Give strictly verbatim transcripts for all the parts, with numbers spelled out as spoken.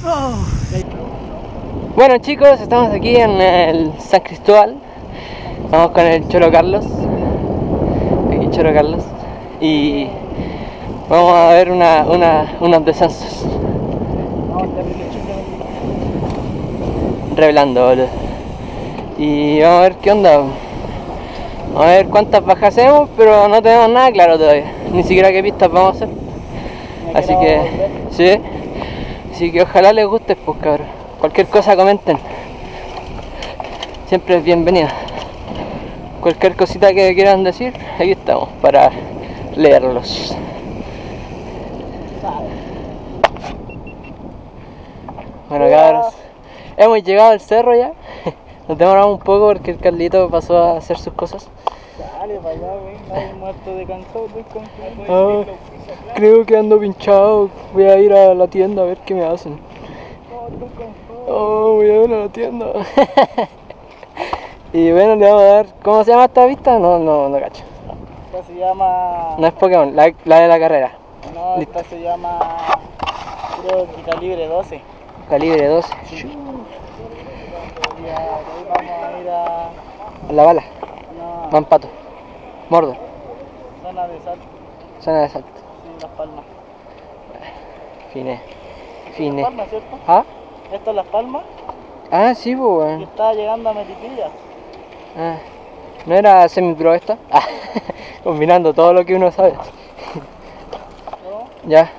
Oh. Bueno chicos, estamos aquí en el San Cristóbal. Vamos con el Cholo Carlos. Aquí Cholo Carlos. Y vamos a ver una, una, unos descensos. Revelando, boludo. Y vamos a ver qué onda. Vamos a ver cuántas bajas hacemos, pero no tenemos nada claro todavía. Ni siquiera qué pistas vamos a hacer. Así que, sí. Así que ojalá les guste, pues cabrón. Cualquier cosa comenten. Siempre es bienvenida. Cualquier cosita que quieran decir, aquí estamos para leerlos. Bueno cabros, hemos llegado al cerro ya. Nos demoramos un poco porque el Carlito pasó a hacer sus cosas. Dale para allá, güey, nadie muerto de cansado, estoy con... Ah, creo que ando pinchado. Voy a ir a la tienda a ver qué me hacen. Oh, voy a ir a la tienda. Y bueno, le vamos a dar... ¿Cómo se llama esta vista? No, no, no cacho. Esta se llama... No es Pokémon, la, la de la carrera. No, Listo. esta se llama... creo que calibre doce. Calibre doce. Y de ahí vamos a ir a... La bala. una Mampato. Mordor. zona de salto. Zona de salto. Sí, Las Palmas. Fine. Las Fine. Palmas, ¿cierto? ¿Ah? Esta es Las Palmas Ah, sí, pues, y weón. está llegando a Melipilla. Ah. ¿No era semi-pro esta? Ah, combinando todo lo que uno sabe. ¿No? Ya.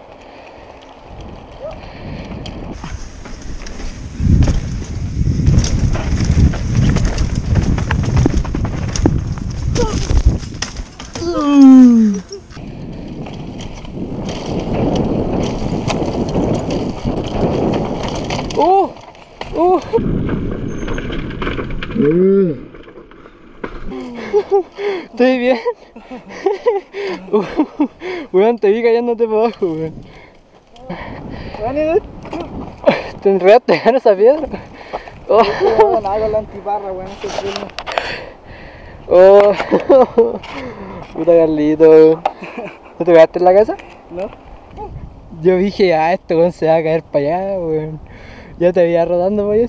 Uh, uh. Estoy bien. Uh, weón, te vi cayéndote para abajo, weón. Te enredaste en esa piedra. Oh. No, nada con la antiparra, weón, este es el... Oh. Puta Carlito, weón. ¿No te pegaste en la casa? ¿No? Yo dije, ah, este weón se va a caer para allá, weón. Ya te veía rodando para allá.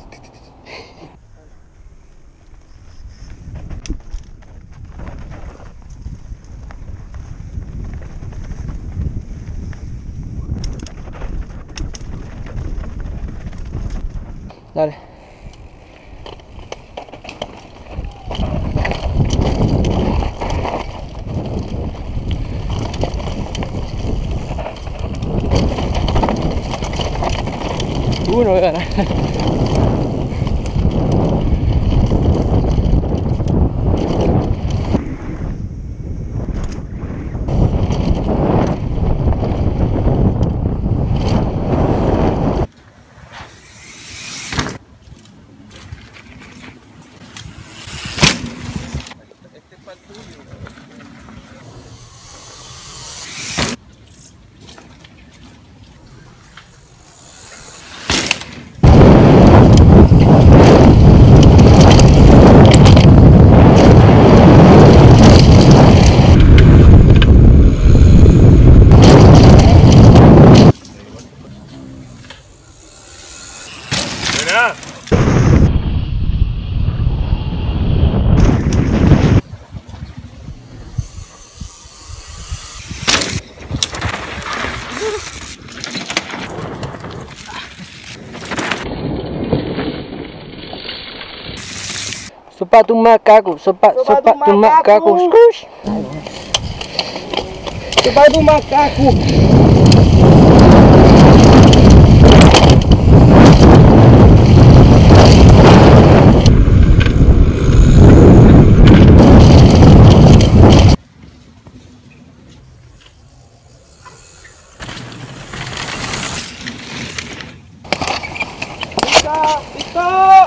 Dale. Uno gana. Sopa tu macaco, sopa, Sopa sopa tu tu macaco. macaco. Scush. ¡Sopa tu macaco! ¡Listo!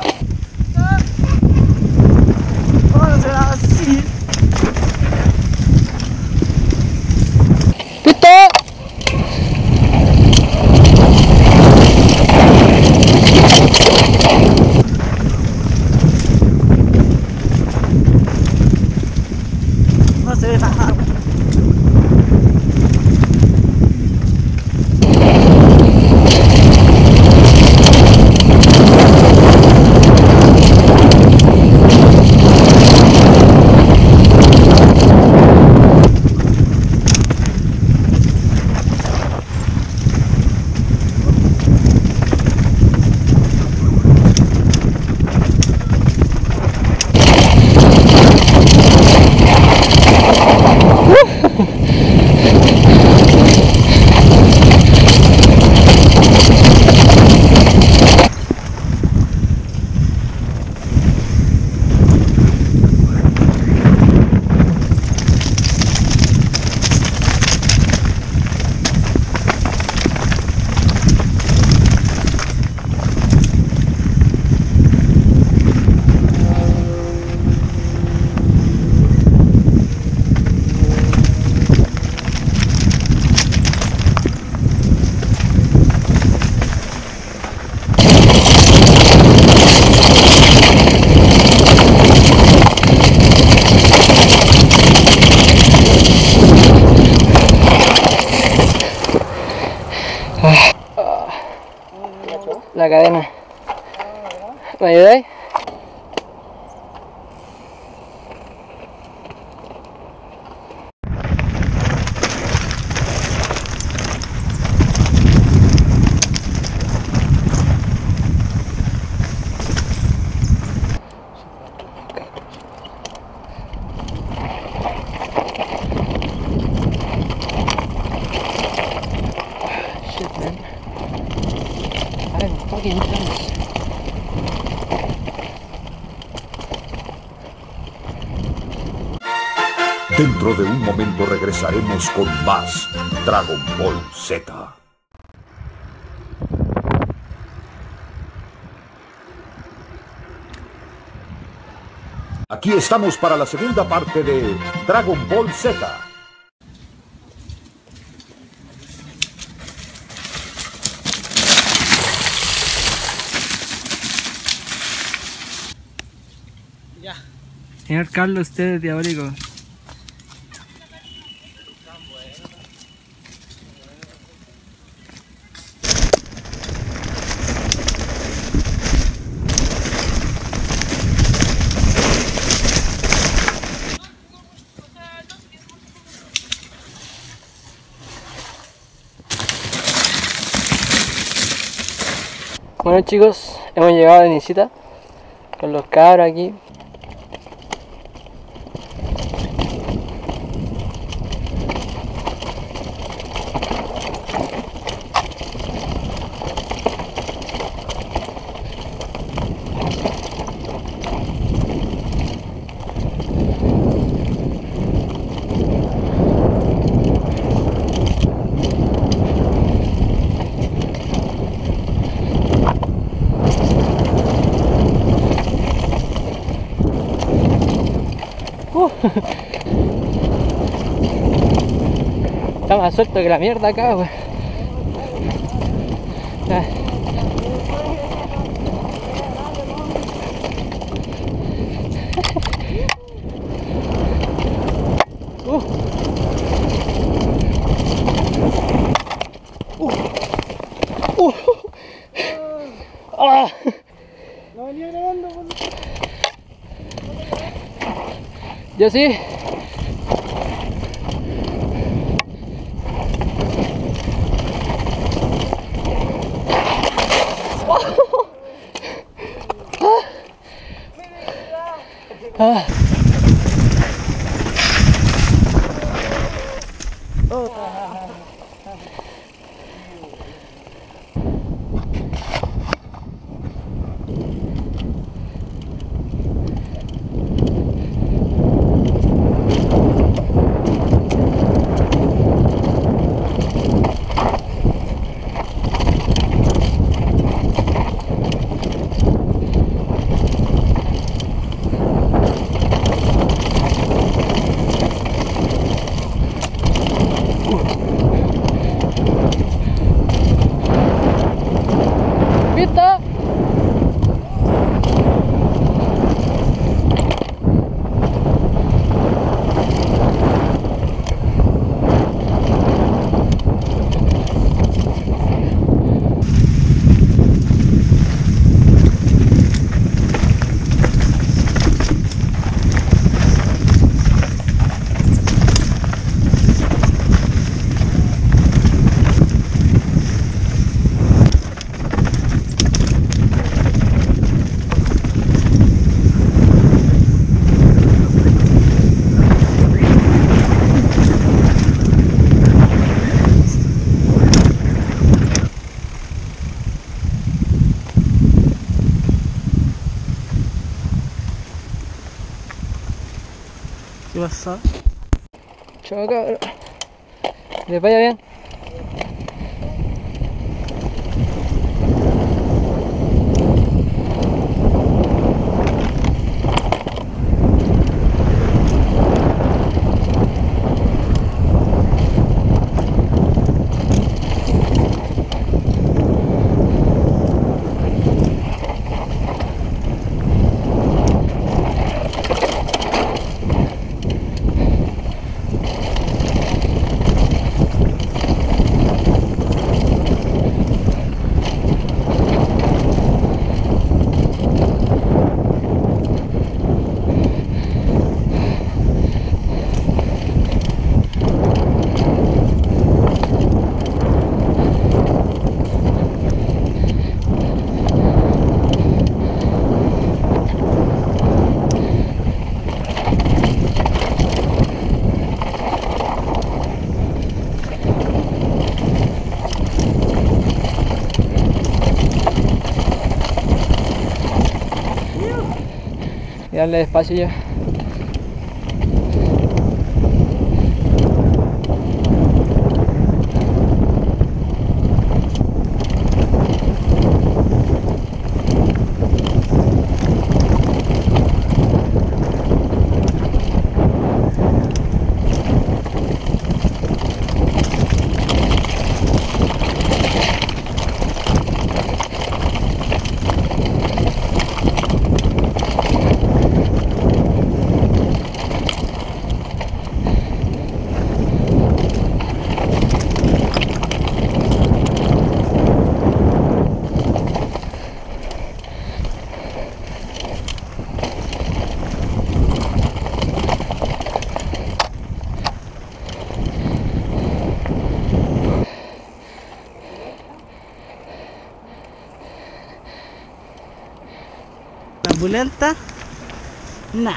¿Cómo será así? ¡Listo! No se ve nada. hecho? La cadena. Ah, ¿verdad? ¿Me ayudáis? Shit, man. I'm fucking tense. Dentro de un momento regresaremos con más Dragon Ball Z. Aquí estamos para la segunda parte de Dragon Ball Z. Ya. Señor Carlos, usted es diabólico. Bueno chicos, hemos llegado a la Nisita con los cabros aquí. Uh. Está más suelto que la mierda acá, wey. Ah. Uh. Uh. Uh. Ah. No venía grabando, por... Yo sí. Ah. ¿Viste? ¿Qué pasa? Chao cabrón. Que les vaya bien. y darle despacio ya. Ambulanta, nah.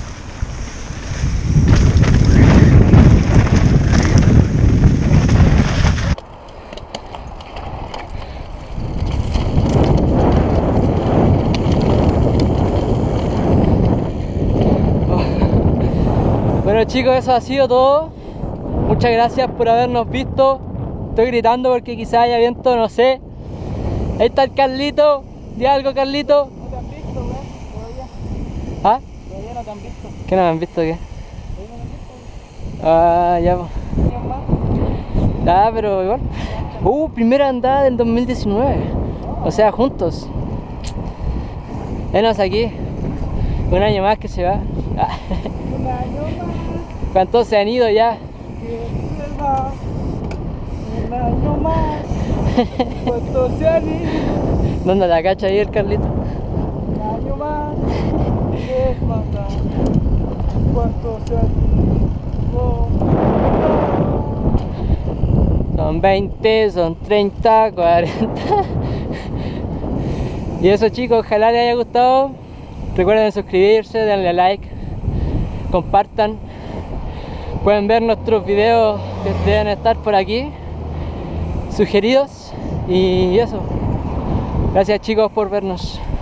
Bueno chicos, eso ha sido todo. Muchas gracias por habernos visto. Estoy gritando porque quizá haya viento, no sé. Ahí está el Carlito. Di algo, Carlito. No te han visto, weón, todavía. ¿Ah? Todavía no te han visto. ¿Qué no me han visto qué? Todavía no te han visto. Ah, ya pues. ¿Quién más? Ah, pero igual. Uh, primera andada del dos mil diecinueve. O sea, juntos. Venos aquí. Un año más que se va. Ah. Un año más. ¿Cuántos se han ido ya? Que se va. Un año más. ¿Cuántos se han ido? ¿Dónde la cacha ahí el Carlito? Un año más. ¿Qué pasa? ¿Cuántos se han ido? Son veinte, son treinta, cuarenta. Y eso chicos, ojalá les haya gustado. Recuerden suscribirse, darle a like, compartan. Pueden ver nuestros videos que deben estar por aquí, sugeridos. Y eso. Gracias chicos por vernos.